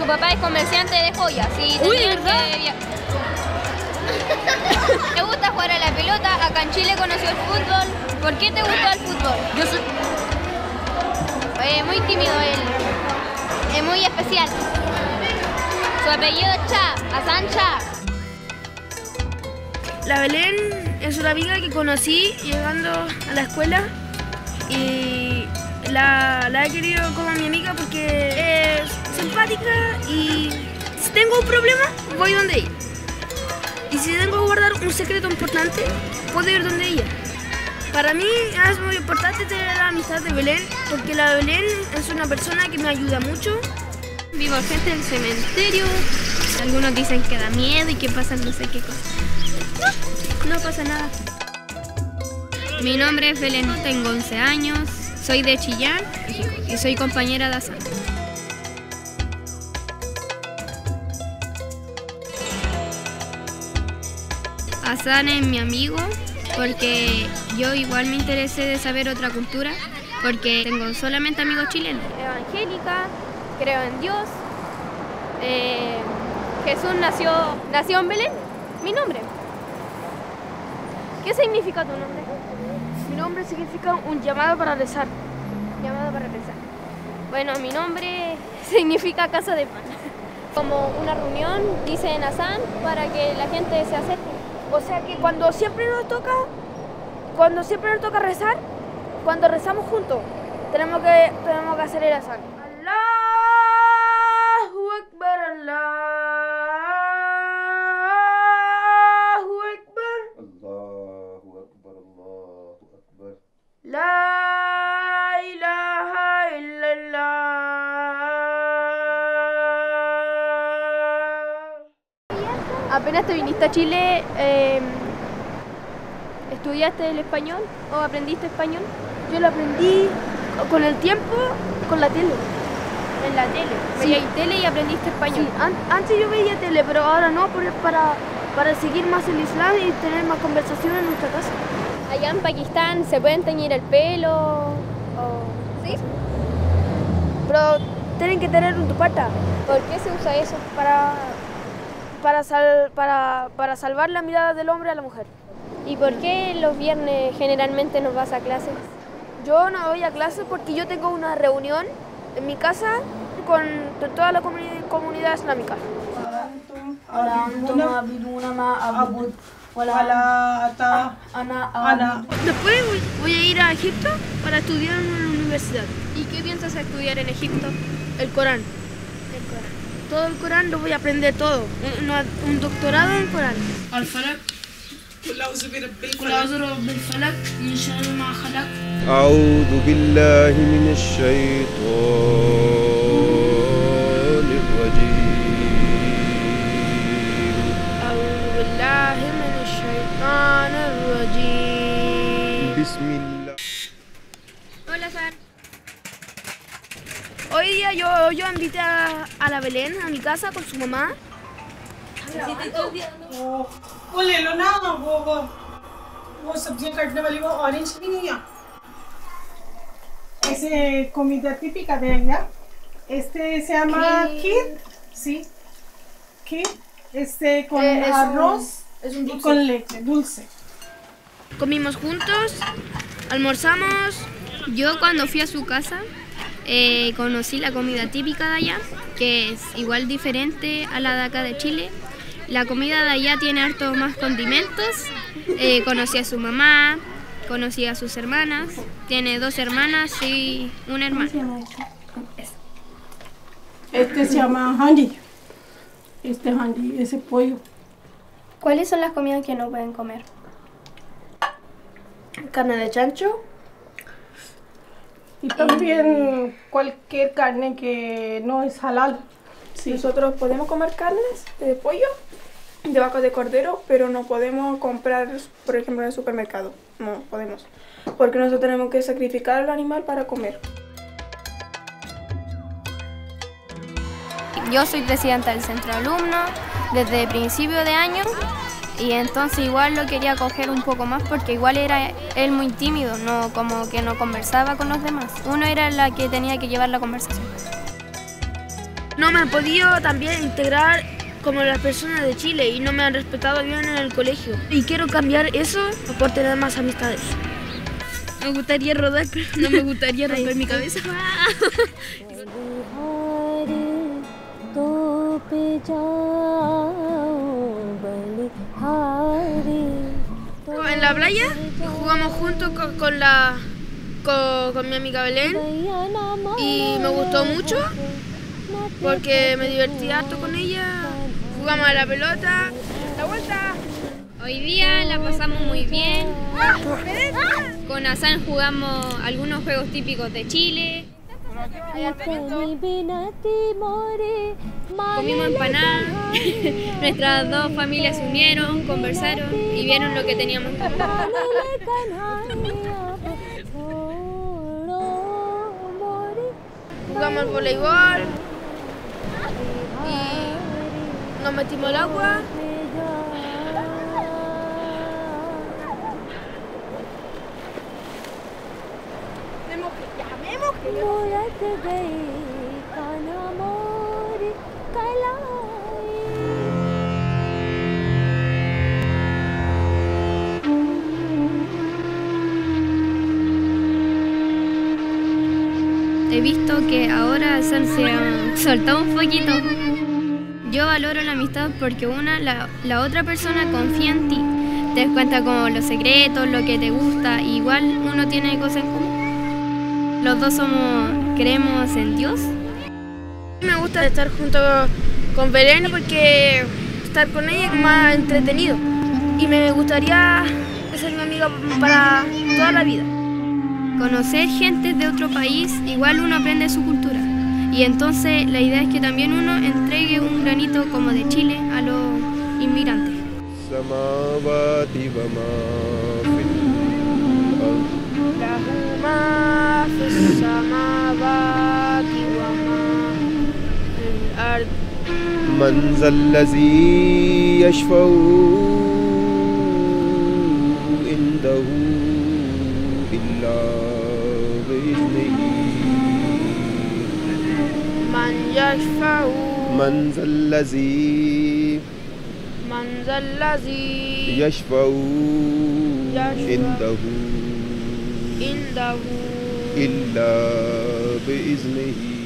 su papá es comerciante de joyas. Y Uy, tenían ¿verdad? ¿Te gusta jugar a la pelota? Acá en Chile conoció el fútbol. ¿Por qué te gusta el fútbol? Yo soy... Muy tímido él. Es muy especial. Su apellido es Cha, Hasan Cha. La Belén es una amiga que conocí llegando a la escuela y la he querido como mi amiga porque es simpática y si tengo un problema voy donde ella. Y si tengo que guardar un secreto importante, puedo ir donde ella. Para mí es muy importante tener la amistad de Belén porque la Belén es una persona que me ayuda mucho. Vimos gente en el cementerio. Algunos dicen que da miedo y que pasan no sé qué cosas. No pasa nada. Mi nombre es Belén, tengo 11 años, soy de Chillán y soy compañera de Hasan. Hasan es mi amigo porque yo igual me interesé de saber otra cultura porque tengo solamente amigos chilenos. Evangélica, creo en Dios. Jesús nació en Belén, mi nombre. ¿Qué significa tu nombre? Mi nombre significa un llamado para rezar. Llamado para rezar. Bueno, mi nombre significa casa de pan. Como una reunión, dice en Hasan, para que la gente se acerque. O sea que cuando siempre nos toca rezar, cuando rezamos juntos, tenemos que hacer el Hasan. Allahu Akbar, Allahu Akbar. Allahu Akbar, Allahu Akbar. La ilaha illallah. Apenas te viniste a Chile, ¿estudiaste el español o aprendiste español? Yo lo aprendí con el tiempo, con la tele. En la tele. Sí. Veías tele y aprendiste español. Sí, antes yo veía tele, pero ahora no, para seguir más el Islam y tener más conversación en nuestra casa. Allá en Pakistán se pueden teñir el pelo. ¿Sí? Pero tienen que tener un tupata ¿Por qué se usa eso? para salvar la mirada del hombre a la mujer. ¿Y por qué los viernes generalmente no vas a clases? Yo no voy a clases porque yo tengo una reunión en mi casa con toda la comunidad islámica. Después voy a ir a Egipto para estudiar en una universidad. ¿Y qué piensas estudiar en Egipto? El Corán. El Corán. Todo el Corán lo voy a aprender todo. Un doctorado en Corán. الفلك قل أعوذ برب الفلك من شر ما خلق. أعوذ بالله من الشيطان الرجيم. أعوذ بالله من الشيطان الرجيم. بسم الله. Hola, Sar. Hoy día yo invité a la Belén a mi casa con su mamá. वो ले लो ना वो सब्जियां काटने वाली वो ऑरेंज भी नहीं है ऐसे comida típica de allá este se llama kid sí kid con arroz Es un y con leche dulce. Comimos juntos, almorzamos. Yo cuando fui a su casa conocí la comida típica de allá, que es igual diferente a la de acá de Chile. La comida de allá tiene harto más condimentos. Conocí a su mamá, conocí a sus hermanas. Tiene 2 hermanas y un hermano. Este se llama handi. Este handi, ese pollo. ¿Cuáles son las comidas que no pueden comer? Carne de chancho. Y también cualquier carne que no es halal. Sí. Nosotros podemos comer carnes de pollo, de vaca, de cordero, pero no podemos comprar, por ejemplo, en el supermercado. No podemos. Porque nosotros tenemos que sacrificar al animal para comer. Yo soy presidenta del centro de alumnos desde principio de año y entonces igual lo quería coger un poco más porque igual era él muy tímido, no, como que no conversaba con los demás. Uno era la que tenía que llevar la conversación. No me han podido también integrar como las personas de Chile y no me han respetado bien en el colegio. Y quiero cambiar eso para tener más amistades. Me gustaría rodar, pero no me gustaría romper mi cabeza. En la playa jugamos juntos con mi amiga Belén y me gustó mucho porque me divertí harto con ella. Jugamos a la pelota. ¡La vuelta! Hoy día la pasamos muy bien. Con Hassan jugamos algunos juegos típicos de Chile. Comimos empanadas. Nuestras dos familias se unieron, conversaron y vieron lo que teníamos que hacer. Jugamos al voleibol y nos metimos al agua. He visto que ahora Hassan se ha soltado un poquito. Yo valoro la amistad porque la otra persona confía en ti. Te das cuenta como los secretos, lo que te gusta, y igual uno tiene cosas en común. Los dos creemos en Dios. Me gusta estar junto con Belén porque estar con ella es más entretenido. Y me gustaría ser mi amiga para toda la vida. Conocer gente de otro país, igual uno aprende su cultura. Y entonces la idea es que también uno entregue un granito como de Chile a los inmigrantes. samawati wa ma fil ard. Lahu ma fis samawati wa ma fil ard. Man zallazi yashfa'u indahu illa bi'iznihi. Man yashfa'u. Man zallazi yashfa'u indahu indahu illa bi'iznihi.